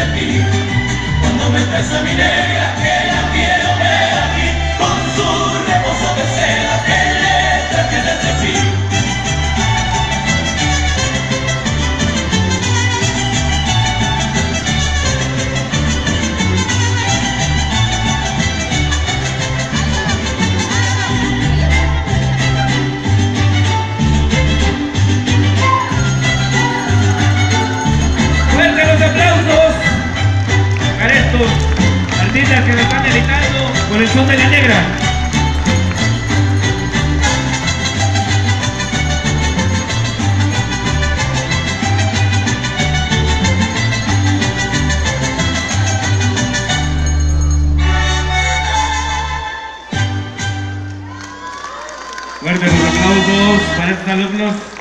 ti. Cuando me traes a mi negra, que la quiero ver aquí, con su rebozo de seda que le traje desde ti. Fuerte los aplausos para estos artistas que me están editando con el son de la negra. Fuerte los aplausos para estos alumnos.